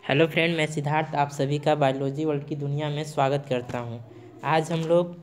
Hello friend, मैं सिद्धार्थ आप सभी का बायोलॉजी वर्ल्ड की दुनिया में स्वागत करता हूं। आज हम लोग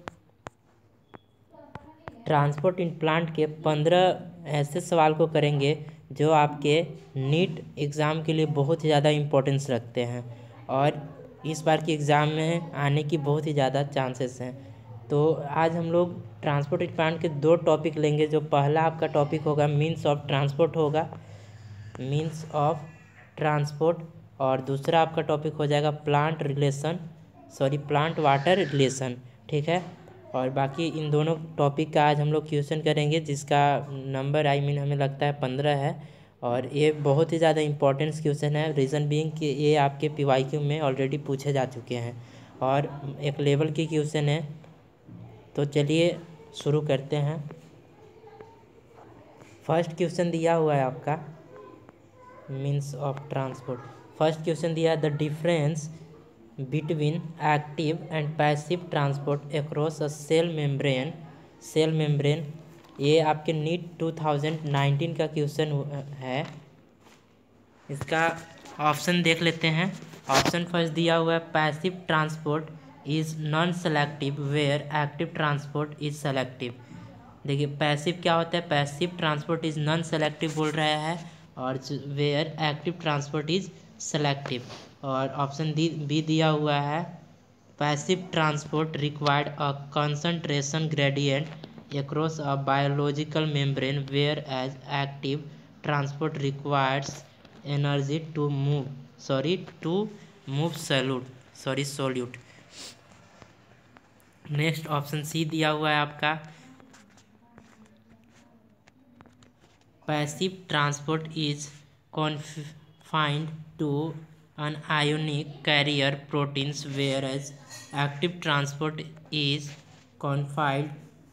ट्रांसपोर्ट इन प्लांट के 15 ऐसे सवाल को करेंगे जो आपके नीट एग्ज़ाम के लिए बहुत ही ज़्यादा इम्पोर्टेंस रखते हैं और इस बार की एग्ज़ाम में आने की बहुत ही ज़्यादा चांसेस हैं। तो आज हम लोग ट्रांसपोर्ट इन प्लांट के दो टॉपिक लेंगे। जो पहला आपका टॉपिक होगा मीन्स ऑफ ट्रांसपोर्ट होगा, मीन्स ऑफ ट्रांसपोर्ट, और दूसरा आपका टॉपिक हो जाएगा प्लांट वाटर रिलेशन। ठीक है, और बाकी इन दोनों टॉपिक का आज हम लोग क्वेश्चन करेंगे जिसका नंबर हमें लगता है 15 है। और ये बहुत ही ज़्यादा इंपॉर्टेंट क्वेश्चन है, रीज़न बीइंग कि ये आपके PYQ में ऑलरेडी पूछे जा चुके हैं और एक लेवल की क्वेश्चन है। तो चलिए शुरू करते हैं। फर्स्ट क्वेश्चन दिया हुआ है आपका means of transport. First question दिया the difference between active and passive transport across a cell membrane. ये आपके नीट 2019 का क्वेश्चन है। इसका ऑप्शन देख लेते हैं। ऑप्शन फर्स्ट दिया हुआ है passive transport is non selective where active transport is selective. देखिए पैसिव क्या होता है, passive transport is non selective बोल रहा है और where active transport is selective. और ऑप्शन बी दिया हुआ है passive transport required a concentration gradient across a biological membrane where as active transport requires energy to move solute. Next option C दिया हुआ है आपका passive transport is confined to anionic carrier proteins whereas active transport is confined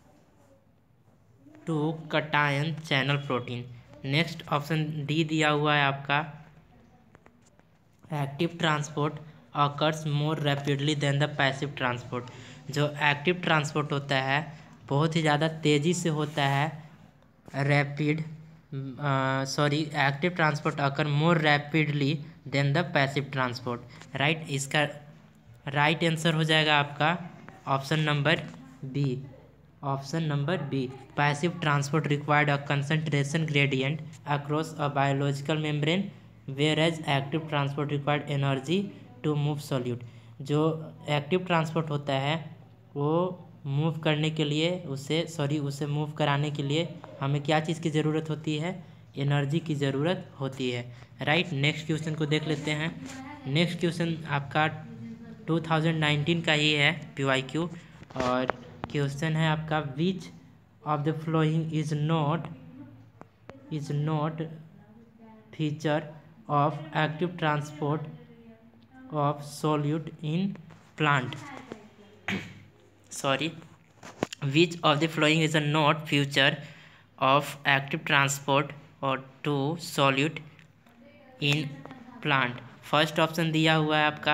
to cation channel protein। Next option D दिया हुआ है आपका active transport occurs more rapidly than the passive transport. जो active transport होता है बहुत ही ज़्यादा तेज़ी से होता है, active transport occur more rapidly than the passive transport. Right, इसका राइट आंसर हो जाएगा आपका option number B. Passive transport required a concentration gradient across a biological membrane where as active transport required energy to move solute. जो active transport होता है वो move करने के लिए उसे मूव कराने के लिए हमें क्या चीज़ की ज़रूरत होती है, एनर्जी की ज़रूरत होती है। राइट, नेक्स्ट क्वेश्चन को देख लेते हैं। नेक्स्ट क्वेश्चन आपका 2019 का ही है PYQ और क्वेश्चन है आपका which of the following is not feature of active transport of solute in plant. Which of the following is a not feature of active transport or to solute in plant। First option दिया हुआ है आपका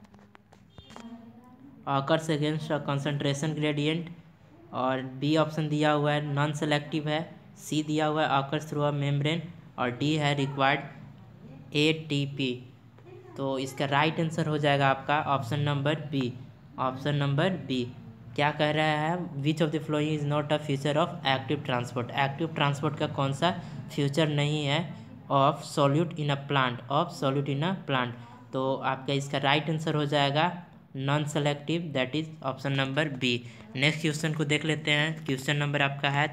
occurs against a concentration gradient, और B option दिया हुआ है non selective है, सी दिया हुआ है occurs थ्रू अ मेम्ब्रेन, और डी है रिक्वायर्ड ATP। तो इसका राइट आंसर हो जाएगा आपका ऑप्शन नंबर बी। क्या कह रहा है, which of the following is not a future of active transport. Active transport का कौन सा फ्यूचर नहीं है of solute in a plant. तो आपका इसका राइट आंसर हो जाएगा non selective, that is option number B. Next question को देख लेते हैं। क्वेश्चन नंबर आपका है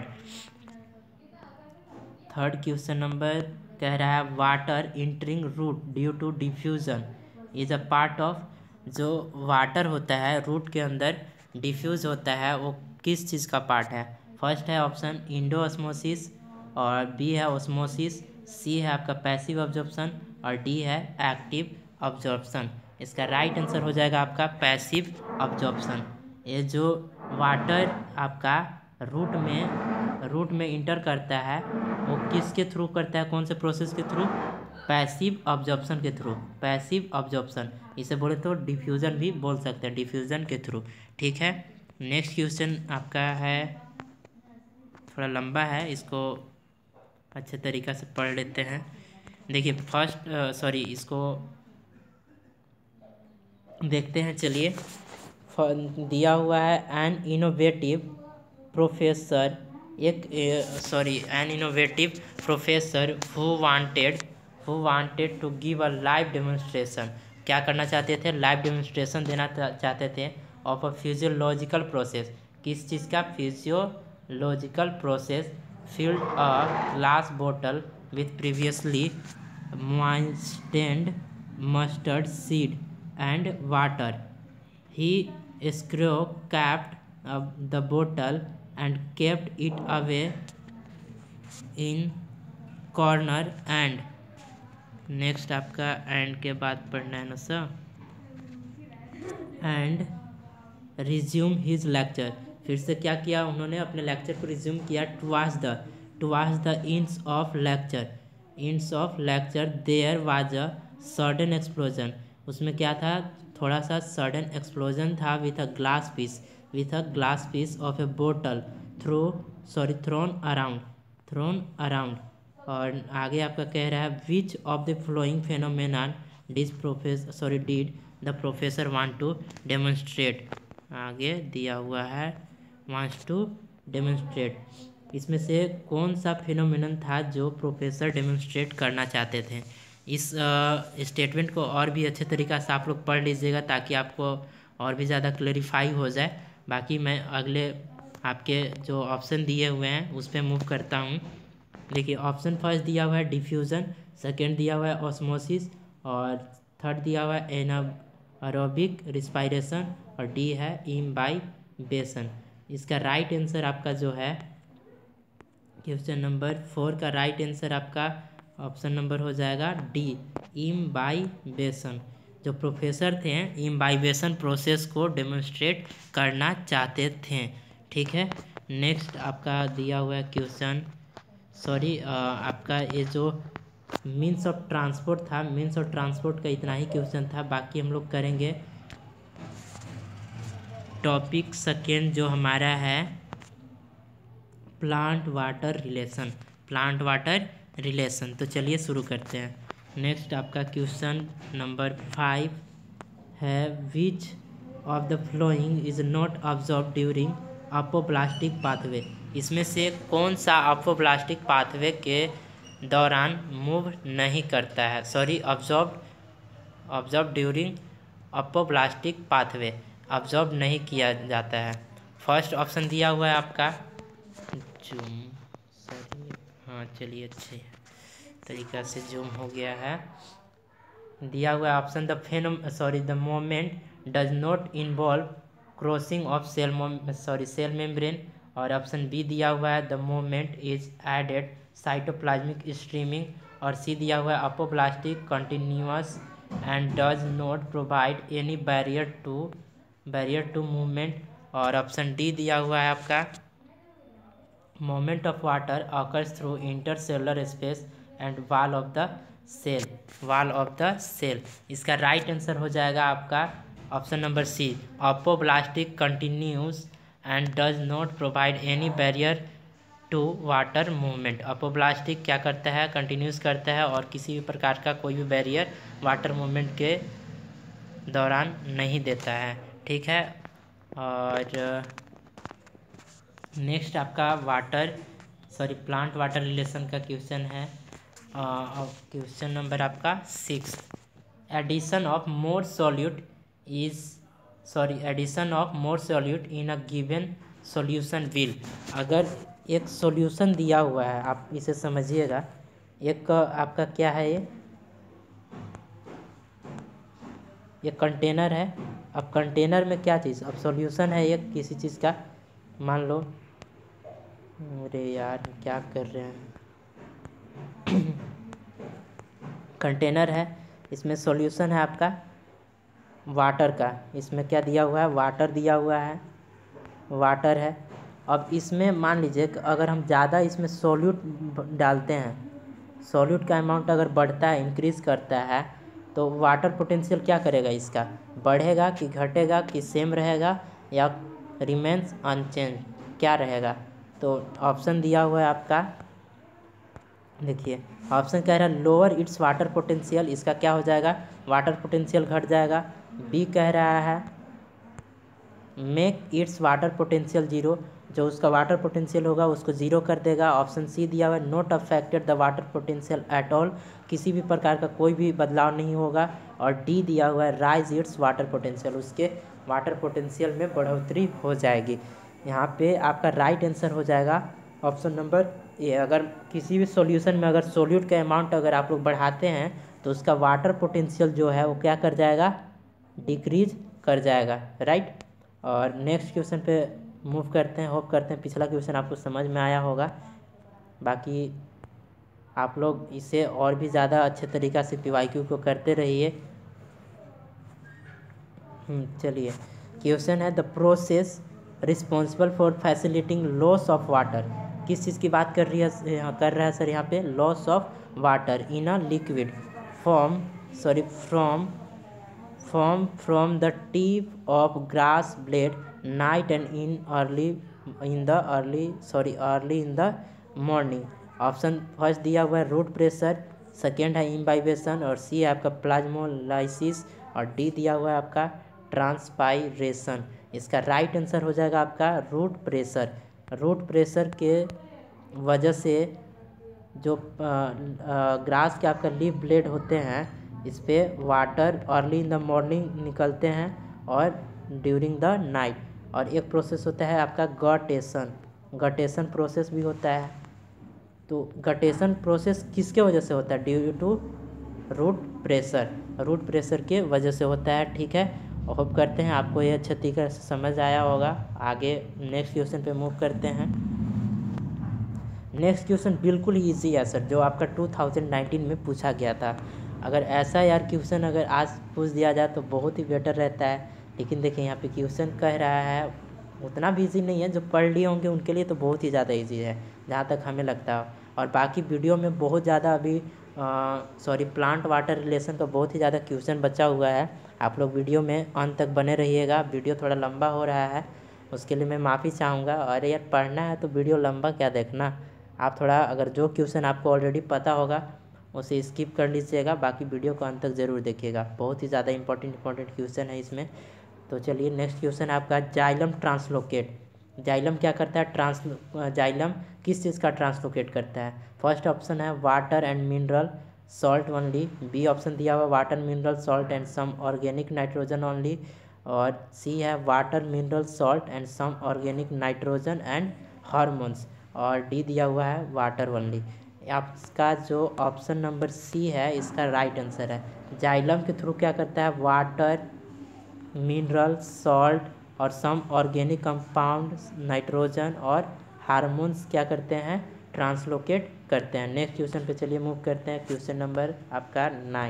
थर्ड क्वेश्चन नंबर कह रहा है water entering root due to diffusion is a part of. जो वाटर होता है रूट के अंदर डिफ्यूज होता है वो किस चीज़ का पार्ट है। फर्स्ट है ऑप्शन इंडोऑस्मोसिस, और बी है ऑस्मोसिस, सी है आपका पैसिव ऑब्जॉर्प्शन, और डी है एक्टिव ऑब्जॉर्प्शन। इसका राइट आंसर हो जाएगा आपका पैसिव ऑब्जॉर्प्शन। ये जो वाटर आपका रूट में इंटर करता है वो किसके थ्रू करता है, कौन से प्रोसेस के थ्रू, पैसिव ऑब्जॉर्प्शन के थ्रू। पैसिव ऑब्जॉर्प्शन इसे बोले तो डिफ्यूज़न भी बोल सकते हैं, डिफ्यूज़न के थ्रू। ठीक है, नेक्स्ट क्वेश्चन आपका है थोड़ा लंबा है, इसको अच्छे तरीक़ा से पढ़ लेते हैं। देखिए इसको देखते हैं चलिए। दिया हुआ है an innovative professor an innovative professor who wanted to give a live demonstration. क्या करना चाहते थे? लाइव डेमोन्स्ट्रेशन देना चाहते थे ऑफ अ फिजियोलॉजिकल प्रोसेस। किस चीज़ का? Physiological process. Filled a glass बोतल with previously moistened mustard seed and water. He capped the bottle and kept it away in corner and next आपका एंड के बाद पढ़ना है ना sir. And resume his lecture. फिर से क्या किया उन्होंने? अपने लेक्चर को रिज्यूम किया। Towards the ends of lecture there was a sudden explosion. उसमें क्या था? थोड़ा सा सडन एक्सप्लोजन था with a glass piece of a bottle thrown around. और आगे आपका कह रहा है which of the following phenomenon did the professor want to demonstrate. आगे दिया हुआ है वांट्स टू डेमोन्स्ट्रेट। इसमें से कौन सा फिनोमेनन था जो प्रोफेसर डेमोन्स्ट्रेट करना चाहते थे? इस स्टेटमेंट को और भी अच्छे तरीक़ा से आप लोग पढ़ लीजिएगा ताकि आपको और भी ज़्यादा क्लेरिफाई हो जाए। बाकी मैं अगले आपके जो ऑप्शन दिए हुए हैं उस पर मूव करता हूँ। देखिए ऑप्शन फर्स्ट दिया हुआ है डिफ्यूज़न, सेकेंड दिया हुआ है ऑस्मोसिस, और थर्ड दिया हुआ है एनारोबिक रिस्पायरेशन, और डी है इम्बाइबेशन। इसका राइट आंसर आपका जो है क्वेश्चन नंबर 4 का राइट आंसर आपका ऑप्शन नंबर हो जाएगा डी, इम्बाइबेशन। जो प्रोफेसर थे इम्बाइबेशन प्रोसेस को डेमोन्स्ट्रेट करना चाहते थे। ठीक है, नेक्स्ट आपका दिया हुआ है क्वेश्चन, आपका ये जो मीन्स ऑफ ट्रांसपोर्ट था, मीन्स ऑफ ट्रांसपोर्ट का इतना ही क्वेश्चन था। बाकी हम लोग करेंगे टॉपिक सेकेंड जो हमारा है प्लांट वाटर रिलेशन। तो चलिए शुरू करते हैं। नेक्स्ट आपका क्वेश्चन नंबर 5 है which of the following is not observe during apoplastic pathway. इसमें से कौन सा अपोप्लास्टिक पाथवे के दौरान मूव नहीं करता है? Observe during apoplastic pathway, observe नहीं किया जाता है। फर्स्ट ऑप्शन दिया हुआ है आपका जूम, हाँ चलिए अच्छे तरीक़ा से जूम हो गया है। दिया हुआ option the moment does not involve crossing of cell membrane, और ऑप्शन बी दिया हुआ है the moment is aided cytoplasmic streaming, और सी दिया हुआ है apoplastic continuous and does not provide any barrier to movement, और ऑप्शन डी दिया हुआ है आपका moment of water occurs through intercellular space and wall of the cell. इसका राइट आंसर हो जाएगा आपका option number C, अपोप्लास्टिक continuous and does not provide any barrier to water movement. Apoplastic क्या करता है? कंटिन्यूस करता है और किसी भी प्रकार का कोई भी बैरियर वाटर मूवमेंट के दौरान नहीं देता है। ठीक है, और नेक्स्ट आपका प्लांट वाटर रिलेशन का क्वेश्चन है। क्वेश्चन नंबर आपका 6, addition of more solute in a given solution will. अगर एक सॉल्यूशन दिया हुआ है, आप इसे समझिएगा, एक आपका क्या है, ये कंटेनर है। अब कंटेनर में क्या चीज़, अब सॉल्यूशन है एक किसी चीज़ का, मान लो, अरे यार क्या कर रहे हैं कंटेनर है, इसमें सॉल्यूशन है आपका वाटर का। इसमें क्या दिया हुआ है? वाटर दिया हुआ है, वाटर है। अब इसमें मान लीजिए कि अगर हम ज़्यादा इसमें सॉल्यूट डालते हैं, सॉल्यूट का अमाउंट अगर बढ़ता है, इंक्रीज़ करता है, तो वाटर पोटेंशियल क्या करेगा? इसका बढ़ेगा कि घटेगा कि सेम रहेगा या रिमेंस अनचेंज, क्या रहेगा? तो ऑप्शन दिया हुआ है आपका, देखिए ऑप्शन कह रहा है लोअर इट्स वाटर पोटेंशियल। इसका क्या हो जाएगा? वाटर पोटेंशियल घट जाएगा। बी कह रहा है make its water potential zero, जो उसका वाटर पोटेंशियल होगा उसको ज़ीरो कर देगा। ऑप्शन सी दिया हुआ है not affected the water potential at all, किसी भी प्रकार का कोई भी बदलाव नहीं होगा। और डी दिया हुआ है राइज इट्स वाटर पोटेंशियल, उसके वाटर पोटेंशियल में बढ़ोतरी हो जाएगी। यहाँ पे आपका राइट आंसर हो जाएगा ऑप्शन नंबर ए। अगर किसी भी सॉल्यूशन में अगर सोल्यूट का अमाउंट अगर आप लोग बढ़ाते हैं तो उसका वाटर पोटेंशियल जो है वो क्या कर जाएगा, डिक्रीज कर जाएगा, राइट। और नेक्स्ट क्वेश्चन पे मूव करते हैं। होप करते हैं पिछला क्वेश्चन आपको समझ में आया होगा। बाकी आप लोग इसे और भी ज़्यादा अच्छे तरीक़ा से PYQ को करते रहिए। चलिए क्वेश्चन है the process responsible for facilitating loss of water, किस चीज़ की बात कर रही है कर रहा है सर यहाँ पे, loss of water in a liquid from the tip of grass blade night and early in the morning. Option first दिया हुआ है रूट प्रेशर, सेकेंड है इम्बाइबेशन, और सी है आपका प्लाज्मोलाइसिस, और डी दिया हुआ है आपका ट्रांसपायरेशन। इसका राइट आंसर हो जाएगा आपका रूट प्रेशर। रूट प्रेशर के वजह से जो ग्रास के आपका लीफ ब्लेड होते हैं इस पर water early in the morning निकलते हैं और ड्यूरिंग द नाइट। और एक प्रोसेस होता है आपका गटेशन प्रोसेस भी होता है। तो गटेशन प्रोसेस किसके वजह से होता है, ड्यू टू रूट प्रेशर के वजह से होता है, ठीक है। होप करते हैं आपको ये अच्छे तरीके से समझ आया होगा। आगे नेक्स्ट क्वेश्चन पे मूव करते हैं। नेक्स्ट क्वेश्चन बिल्कुल ही ईजी है सर, जो आपका 2019 में पूछा गया था। अगर ऐसा यार क्वेश्चन अगर आज पूछ दिया जाए तो बहुत ही बेटर रहता है। लेकिन देखिए यहाँ पे क्वेश्चन कह रहा है उतना भी ईजी नहीं है, जो पढ़ लिए होंगे उनके लिए तो बहुत ही ज़्यादा ईजी है जहाँ तक हमें लगता है। और बाकी वीडियो में बहुत ज़्यादा अभी प्लांट वाटर रिलेशन का बहुत ही ज़्यादा क्वेश्चन बचा हुआ है। आप लोग वीडियो में अंत तक बने रहिएगा। वीडियो थोड़ा लंबा हो रहा है उसके लिए मैं माफ़ी चाहूँगा। और यार पढ़ना है तो वीडियो लंबा क्या देखना, आप थोड़ा अगर जो क्वेश्चन आपको ऑलरेडी पता होगा उसे स्किप कर लीजिएगा, बाकी वीडियो को अंत तक ज़रूर देखिएगा। बहुत ही ज़्यादा इंपॉर्टेंट क्वेश्चन है इसमें। तो चलिए नेक्स्ट क्वेश्चन आपका जाइलम ट्रांसलोकेट। जाइलम क्या करता है, जाइलम किस चीज़ का ट्रांसलोकेट करता है। फर्स्ट ऑप्शन है water and mineral salt only, B option दिया हुआ water mineral salt and some organic nitrogen only, और सी है water mineral salt and some organic nitrogen and hormones, और डी दिया हुआ है वाटर ओनली। आपका जो ऑप्शन नंबर सी है इसका राइट आंसर है। जाइलम के थ्रू क्या करता है, वाटर मिनरल सॉल्ट और सम ऑर्गेनिक कंपाउंड नाइट्रोजन और हार्मोन्स क्या करते हैं, ट्रांसलोकेट करते हैं। नेक्स्ट क्वेश्चन पे चलिए मूव करते हैं। क्वेश्चन नंबर आपका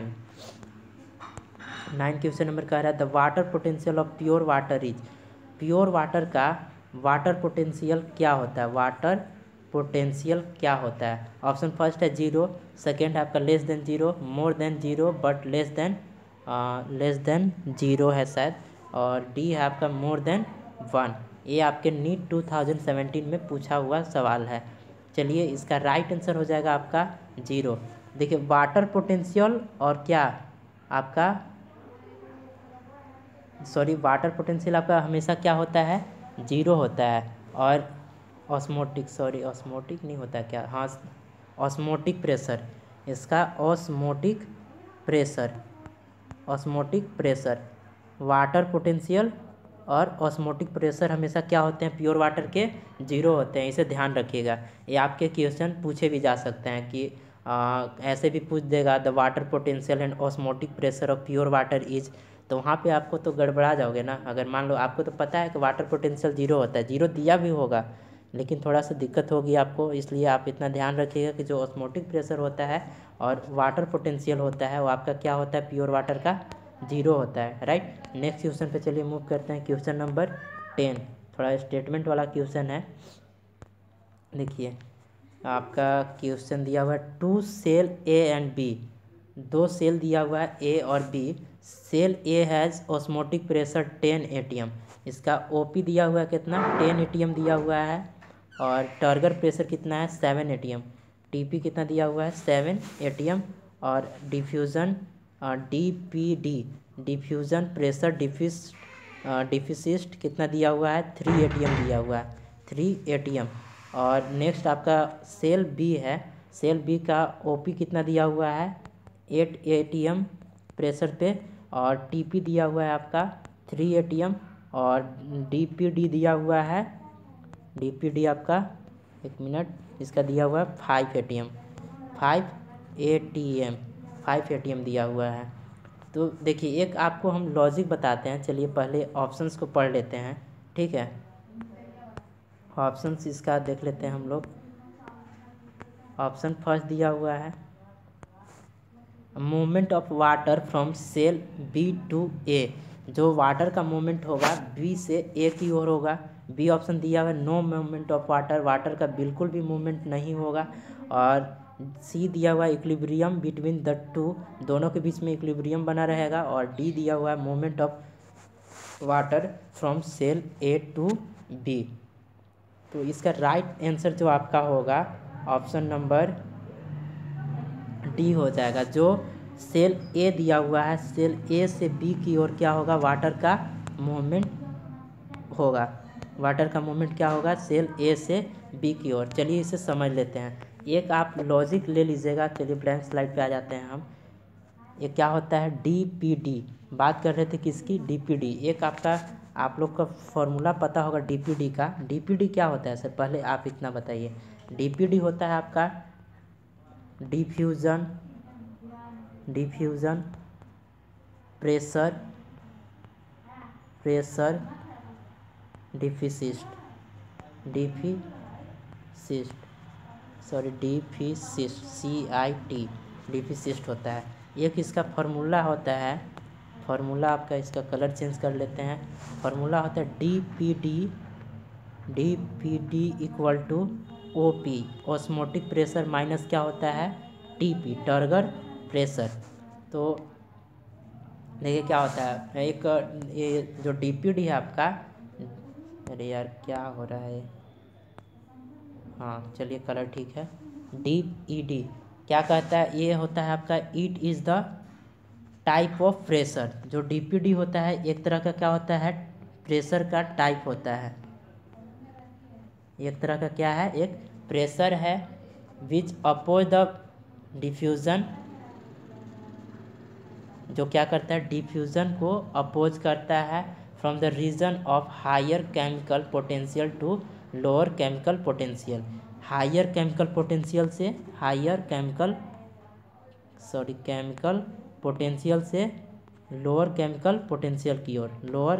9 क्वेश्चन नंबर कह रहा है the water potential of pure water is, pure water का वाटर पोटेंशियल क्या होता है, वाटर पोटेंशियल क्या होता है। ऑप्शन फर्स्ट है 0, सेकेंड है आपका less than 0, more than 0 but less than 0 है शायद, और डी है आपका मोर देन 1। ये आपके नीट 2017 में पूछा हुआ सवाल है। चलिए इसका राइट आंसर हो जाएगा आपका 0। देखिए वाटर पोटेंशियल और क्या आपका वाटर पोटेंशियल आपका हमेशा क्या होता है, 0 होता है। और ऑस्मोटिक नहीं होता क्या, हाँ ऑस्मोटिक प्रेशर, इसका ऑस्मोटिक प्रेशर वाटर पोटेंशियल और ऑस्मोटिक प्रेशर हमेशा क्या होते हैं, प्योर वाटर के 0 होते हैं। इसे ध्यान रखिएगा। ये आपके क्वेश्चन पूछे भी जा सकते हैं कि ऐसे भी पूछ देगा the water potential and osmotic pressure of pure water is, तो वहाँ पे आपको तो गड़बड़ा जाओगे ना। अगर मान लो आपको तो पता है कि वाटर पोटेंशियल 0 होता है, 0 दिया भी होगा लेकिन थोड़ा सा दिक्कत होगी आपको, इसलिए आप इतना ध्यान रखिएगा कि जो ऑस्मोटिक प्रेशर होता है और वाटर पोटेंशियल होता है वो आपका क्या होता है, प्योर वाटर का 0 होता है, राइट। नेक्स्ट क्वेश्चन पे चलिए मूव करते हैं। क्वेश्चन नंबर 10 थोड़ा स्टेटमेंट वाला क्वेश्चन है। देखिए आपका क्वेश्चन दिया हुआ है 2 cell A and B, 2 cell दिया हुआ है ए और B. Cell A has osmotic pressure 10 atm, इसका ओपी दिया हुआ है कितना, 10 atm दिया हुआ है। और टर्गर प्रेशर कितना है, 7 atm। टीपी कितना दिया हुआ है, 7 atm। और diffusion DPD diffusion pressure deficit कितना दिया हुआ है, 3 atm दिया हुआ है, 3 atm। और नेक्स्ट आपका सेल बी है, सेल बी का ओपी कितना दिया हुआ है, 8 atm प्रेशर पे, और टीपी दिया हुआ है आपका 3 atm, और डीपीडी दिया हुआ है, डीपीडी आपका 1 मिनट इसका दिया हुआ है 5 atm, 5 atm दिया हुआ है। तो देखिए एक आपको हम लॉजिक बताते हैं, चलिए पहले ऑप्शंस को पढ़ लेते हैं, ठीक है। ऑप्शंस इसका देख लेते हैं हम लोग। ऑप्शन फर्स्ट दिया हुआ है, movement of water from cell B to A, जो वाटर का मूवमेंट होगा बी से ए की ओर होगा। बी ऑप्शन दिया हुआ है, no movement of water, water का बिल्कुल भी मूवमेंट नहीं होगा। और सी दिया हुआ है, इक्विलिब्रियम बिटवीन द टू, दोनों के बीच में इक्विलिब्रियम बना रहेगा। और डी दिया हुआ है, movement of water from cell A to B. तो इसका राइट आंसर जो आपका होगा ऑप्शन नंबर डी हो जाएगा। जो सेल ए दिया हुआ है, सेल ए से बी की ओर क्या होगा, वाटर का मूवमेंट होगा। वाटर का मूवमेंट क्या होगा, सेल ए से बी की ओर। चलिए इसे समझ लेते हैं। एक आप लॉजिक ले लीजिएगा। चलिए ब्लैंक स्लाइड पे आ जाते हैं हम। ये क्या होता है, डीपीडी, बात कर रहे थे किसकी, डीपीडी। एक आपका आप लोग का फॉर्मूला पता होगा डीपीडी का। डीपीडी क्या होता है सर, पहले आप इतना बताइए। डीपीडी होता है आपका diffusion pressure deficit CIT deficit होता है। एक इसका फार्मूला होता है, फार्मूला आपका, इसका कलर चेंज कर लेते हैं। फार्मूला होता है DPD equal to OP, osmotic pressure, minus क्या होता है, टीपी, टर्गर प्रेशर। तो देखिए क्या होता है, एक ये जो डीपीडी है आपका, अरे यार क्या हो रहा है, हाँ चलिए कलर ठीक है। डीईडी क्या कहता है, ये होता है आपका it is the type of pressure. जो डीपीडी होता है एक तरह का क्या होता है, प्रेशर का टाइप होता है। एक तरह का क्या है, एक प्रेशर है विच अपोज द डिफ्यूज़न, जो क्या करता है, डिफ्यूज़न को अपोज करता है from the region of higher chemical potential to lower chemical potential. Higher chemical potential से केमिकल पोटेंशियल से लोअर केमिकल पोटेंशियल की ओर,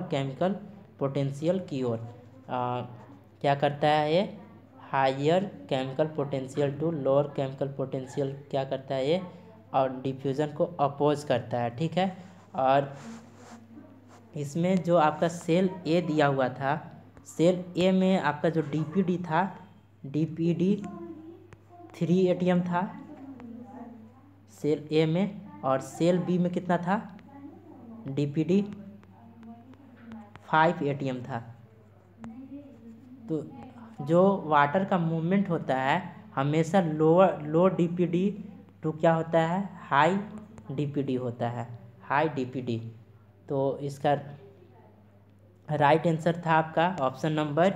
क्या करता है ये, higher chemical potential to lower chemical potential क्या करता है ये, और डिफ्यूज़न को अपोज करता है, ठीक है। और इसमें जो आपका सेल ए दिया हुआ था, सेल ए में आपका जो डीपीडी था, डीपीडी 3 atm था सेल ए में, और सेल बी में कितना था, डीपीडी 5 atm था। तो जो वाटर का मूवमेंट होता है हमेशा लो डीपीडी टू क्या होता है, हाई डीपीडी होता है, हाई डीपीडी। तो इसका राइट आंसर था आपका ऑप्शन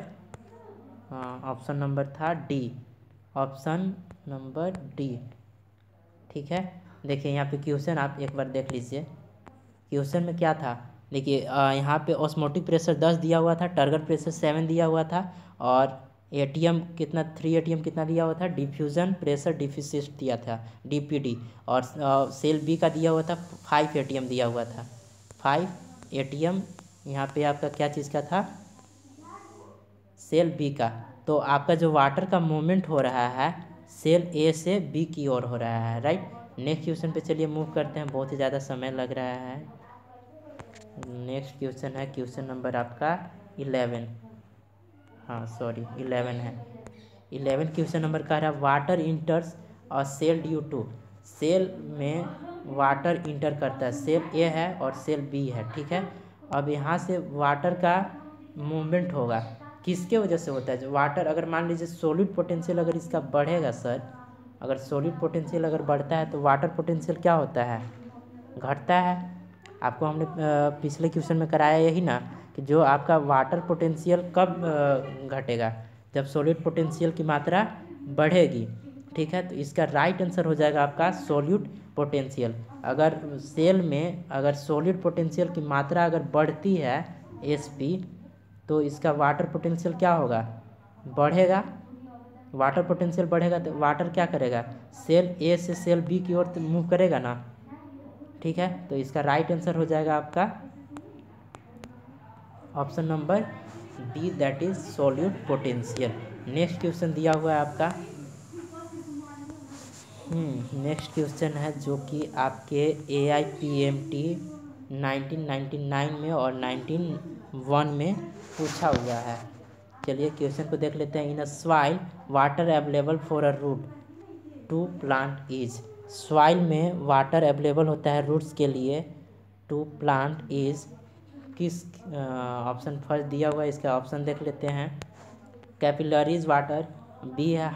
नंबर था डी, ऑप्शन नंबर डी, ठीक है। देखिए यहाँ पे क्वेश्चन आप एक बार देख लीजिए। क्वेश्चन में क्या था, देखिए यहाँ पे ऑस्मोटिक प्रेशर 10 दिया हुआ था, टर्गर प्रेशर 7 दिया हुआ था, और एटीएम कितना, 3 atm कितना दिया हुआ था, डिफ्यूज़न प्रेशर डिफिसिट दिया था डीपीडी, और सेल बी का दिया हुआ था 5 atm दिया हुआ था, 5 atm यहाँ पे आपका क्या चीज़ का था, सेल बी का। तो आपका जो वाटर का मूवमेंट हो रहा है सेल ए से बी की ओर हो रहा है, राइट। नेक्स्ट क्वेश्चन पे चलिए मूव करते हैं, बहुत ही ज़्यादा समय लग रहा है। नेक्स्ट क्वेश्चन है क्वेश्चन नंबर आपका 11, 11 है। 11 क्वेश्चन नंबर कह रहा है वाटर इंटर्स और सेल ड्यू टू, सेल में वाटर इंटर करता है, सेल ए है और सेल बी है, ठीक है। अब यहाँ से वाटर का मूवमेंट होगा, किसके वजह से होता है, जो वाटर अगर मान लीजिए सॉलिड पोटेंशियल अगर इसका बढ़ेगा सर, अगर सॉलिड पोटेंशियल अगर बढ़ता है तो वाटर पोटेंशियल क्या होता है, घटता है। आपको हमने पिछले क्वेश्चन में कराया यही ना कि जो आपका वाटर पोटेंशियल कब घटेगा, जब सॉलिड पोटेंशियल की मात्रा बढ़ेगी। ठीक है, तो इसका राइट आंसर हो जाएगा आपका सॉल्यूट पोटेंशियल। अगर सेल में अगर सॉलिड पोटेंशियल की मात्रा अगर बढ़ती है Sp, तो इसका वाटर पोटेंशियल क्या होगा, बढ़ेगा। वाटर पोटेंशियल बढ़ेगा तो वाटर क्या करेगा, सेल ए से सेल बी की ओर मूव करेगा ना। ठीक है, तो इसका राइट आंसर हो जाएगा आपका option number B, that is solute potential. Next question दिया हुआ है आपका, नेक्स्ट क्वेश्चन है जो कि आपके AIPMT 1999 में और 1901 में पूछा हुआ है। चलिए क्वेश्चन को देख लेते हैं। In a soil water available for a root to plant is, soil में वाटर अवेलेबल होता है रूट्स के लिए, टू प्लांट इज किस ऑप्शन फर्स्ट दिया हुआ है, इसका ऑप्शन देख लेते हैं। कैपिलरीज वाटर, बी है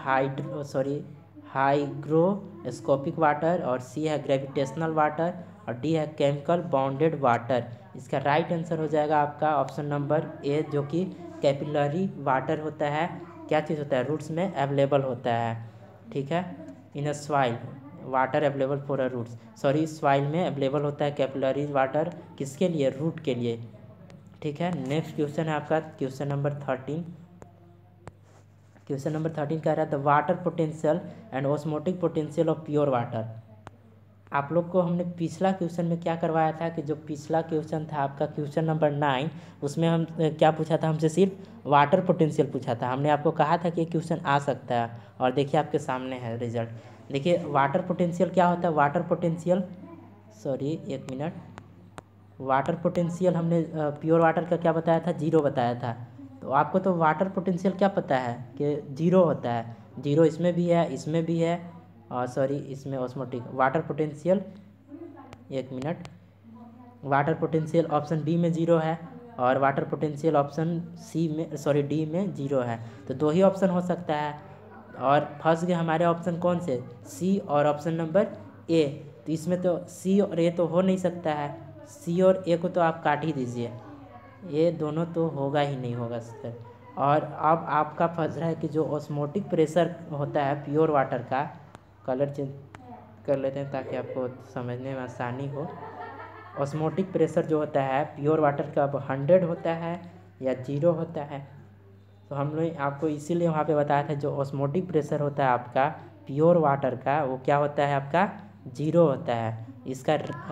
हाइग्रोस्कोपिक वाटर, और सी है ग्रेविटेशनल वाटर, और डी है केमिकल बॉन्डेड वाटर। इसका राइट आंसर हो जाएगा आपका ऑप्शन नंबर ए, जो कि कैपिलरी वाटर होता है। क्या चीज़ होता है, रूट्स में अवेलेबल होता है। ठीक है, in a soil water available for a roots, soil में अवेलेबल होता है कैपिलरीज वाटर, किसके लिए, रूट के लिए। ठीक है, नेक्स्ट क्वेश्चन है आपका क्वेश्चन नंबर 13। क्वेश्चन नंबर 13 कह रहा है the water potential and osmotic potential of pure water. आप लोग को हमने पिछला क्वेश्चन में क्या करवाया था कि जो पिछला क्वेश्चन था आपका क्वेश्चन नंबर 9, उसमें हम क्या पूछा था, हमसे सिर्फ वाटर पोटेंशियल पूछा था। हमने आपको कहा था कि ये क्वेश्चन आ सकता है, और देखिए आपके सामने है रिजल्ट। देखिए वाटर पोटेंशियल क्या होता है, वाटर पोटेंशियल एक मिनट, वाटर पोटेंशियल हमने प्योर वाटर का क्या बताया था, 0 बताया था। तो आपको तो वाटर पोटेंशियल क्या पता है कि 0 होता है, 0 इसमें भी है, इसमें भी है, और इसमें ऑस्मोटिक वाटर पोटेंशियल, एक मिनट, वाटर पोटेंशियल ऑप्शन बी में 0 है, और वाटर पोटेंशियल ऑप्शन डी में 0 है। तो 2 ही ऑप्शन हो सकता है, और फंस गए हमारे ऑप्शन कौन से, सी और ऑप्शन नंबर ए। तो इसमें तो सी और ए तो हो नहीं सकता है, सी और ए को तो आप काट ही दीजिए, ये दोनों तो होगा ही नहीं होगा सर। और अब आपका फंस रहा है कि जो ऑस्मोटिक प्रेशर होता है प्योर वाटर का, कलर चेंज कर लेते हैं ताकि आपको समझने में आसानी हो। ऑस्मोटिक प्रेशर जो होता है प्योर वाटर का, अब 100 होता है या 0 होता है। तो हम लोग आपको इसीलिए वहाँ पे बताया था जो ऑस्मोटिक प्रेशर होता है आपका प्योर वाटर का, वो क्या होता है आपका, 0 होता है। इसका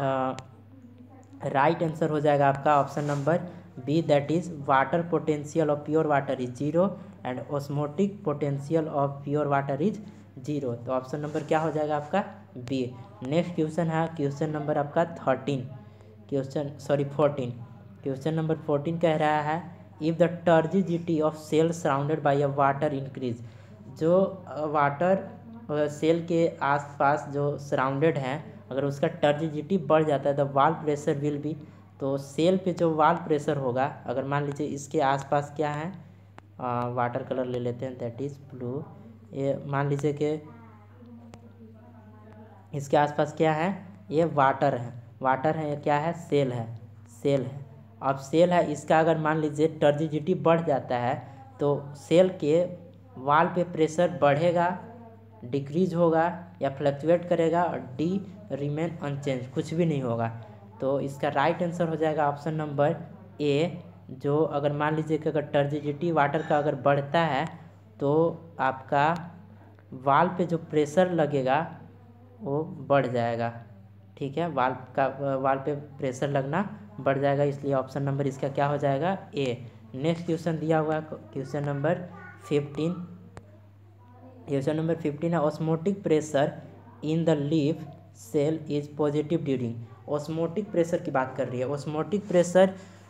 राइट आंसर हो जाएगा आपका option number B, that is water potential of pure water is 0 and osmotic potential of pure water is 0। तो ऑप्शन नंबर क्या हो जाएगा आपका, बी। नेक्स्ट क्वेश्चन है क्वेश्चन नंबर आपका 14। क्वेश्चन नंबर 14 कह रहा है if the turgidity of cell surrounded by a water increase, जो वाटर सेल के आसपास जो सराउंडेड है, अगर उसका टर्जिडिटी बढ़ जाता है the wall pressure will be, तो सेल पे जो वाल प्रेशर होगा, अगर मान लीजिए इसके आसपास क्या है, वाटर कलर ले लेते हैं दैट इज़ ब्लू, ये मान लीजिए कि इसके आसपास क्या है, ये वाटर है, ये क्या है, सेल है। अब सेल है, इसका अगर मान लीजिए टर्जिडिटी बढ़ जाता है तो सेल के वाल पे प्रेशर बढ़ेगा, डिक्रीज होगा या फ्लक्चुएट करेगा, और डी रिमेन अनचेंज, कुछ भी नहीं होगा। तो इसका राइट आंसर हो जाएगा ऑप्शन नंबर ए, जो अगर मान लीजिए कि अगर टर्जिडिटी वाटर का अगर बढ़ता है तो आपका वाल पे जो प्रेशर लगेगा वो बढ़ जाएगा। ठीक है, वाल पे प्रेशर लगना बढ़ जाएगा, इसलिए ऑप्शन नंबर इसका क्या हो जाएगा, ए। नेक्स्ट क्वेश्चन दिया हुआ है क्वेश्चन नंबर 15। क्वेश्चन नंबर 15 है osmotic pressure in the leaf cell is positive during, osmotic pressure की बात कर रही है। ऑस्मोटिक प्रेशर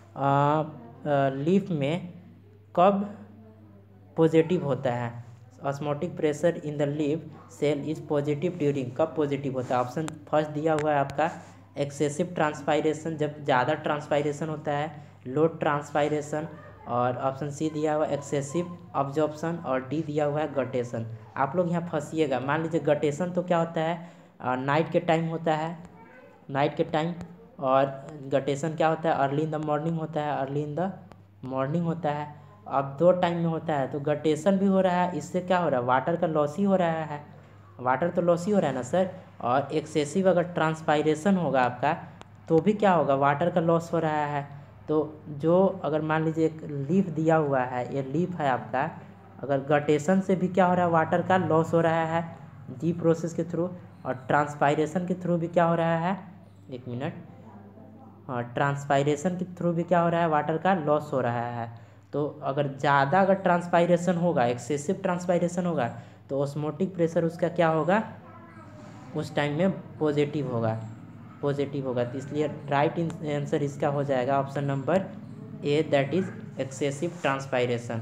लीफ में कब पॉजिटिव होता है, osmotic pressure in the leaf cell is positive during, कब पॉजिटिव होता है। ऑप्शन फर्स्ट दिया हुआ है आपका एक्सेसिव ट्रांसपायरेशन, जब ज़्यादा ट्रांसपायरेशन होता है, लो ट्रांसपायरेशन, और ऑप्शन सी दिया हुआ है एक्सेसिव ऑब्जॉर्प्शन, और डी दिया हुआ है गटेशन। आप लोग यहाँ फंसिएगा, मान लीजिए गटेशन तो क्या होता है, नाइट के टाइम होता है, नाइट के टाइम और गटेशन क्या होता है, अर्ली इन द मॉर्निंग होता है, अर्ली इन द मॉर्निंग होता है। अब 2 टाइम में होता है तो गटेशन भी हो रहा है, इससे क्या हो रहा है, वाटर का लॉस ही हो रहा है, वाटर तो लॉस ही हो रहा है ना सर। और एक्सेसिव अगर ट्रांसपायरेशन होगा आपका तो भी क्या होगा, वाटर का लॉस हो रहा है। तो जो अगर मान लीजिए एक लीफ दिया हुआ है, ये लीफ है आपका, अगर गटेशन से भी क्या हो रहा है, वाटर का लॉस हो रहा है जी प्रोसेस के थ्रू, और ट्रांसपायरेशन के थ्रू भी क्या हो रहा है, 1 मिनट, हाँ ट्रांसपायरेशन के थ्रू भी क्या हो रहा है, वाटर का लॉस हो रहा है। तो अगर ज़्यादा अगर ट्रांसपायरेशन होगा, एक्सेसिव ट्रांसपायरेशन होगा, तो ऑस्मोटिक प्रेशर उसका क्या होगा, उस टाइम में पॉजिटिव होगा, पॉजिटिव होगा। तो इसलिए राइट आंसर इसका हो जाएगा option number A, that is excessive transpiration.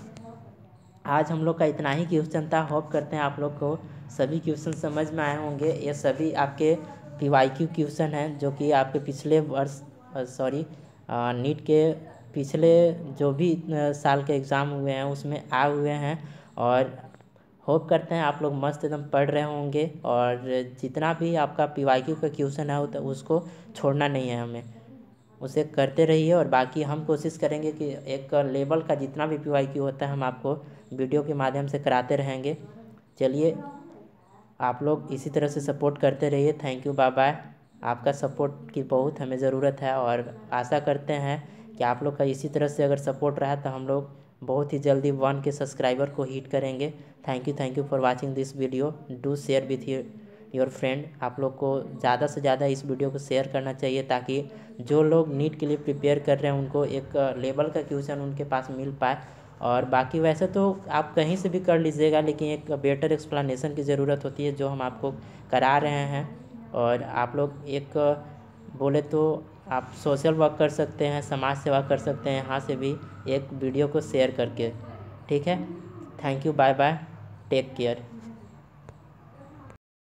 आज हम लोग का इतना ही क्वेश्चन था। होप करते हैं आप लोग को सभी क्वेश्चन समझ में आए होंगे। ये सभी आपके PYQ क्वेश्चन हैं जो कि आपके पिछले वर्ष नीट के पिछले जो भी साल के एग्ज़ाम हुए हैं उसमें आए हुए हैं। और होप करते हैं आप लोग मस्त एकदम पढ़ रहे होंगे, और जितना भी आपका PYQ का क्वेश्चन है तो उसको छोड़ना नहीं है, हमें उसे करते रहिए। और बाकी हम कोशिश करेंगे कि एक लेवल का जितना भी PYQ होता है हम आपको वीडियो के माध्यम से कराते रहेंगे। चलिए आप लोग इसी तरह से सपोर्ट करते रहिए। Thank you, bye bye. आपका सपोर्ट की बहुत हमें ज़रूरत है, और आशा करते हैं कि आप लोग का इसी तरह से अगर सपोर्ट रहा तो हम लोग बहुत ही जल्दी 1 के सब्सक्राइबर को हिट करेंगे। Thank you for watching this video. Do share with your friend. आप लोग को ज़्यादा से ज़्यादा इस वीडियो को शेयर करना चाहिए ताकि जो लोग नीट के लिए प्रिपेयर कर रहे हैं उनको एक लेवल का क्वेश्चन उनके पास मिल पाए। और बाकी वैसे तो आप कहीं से भी कर लीजिएगा, लेकिन एक बेटर एक्सप्लेनेशन की ज़रूरत होती है जो हम आपको करा रहे हैं। और आप लोग एक बोले तो आप सोशल वर्क कर सकते हैं, समाज सेवा कर सकते हैं यहाँ से भी एक वीडियो को शेयर करके। ठीक है, thank you, bye bye, take care.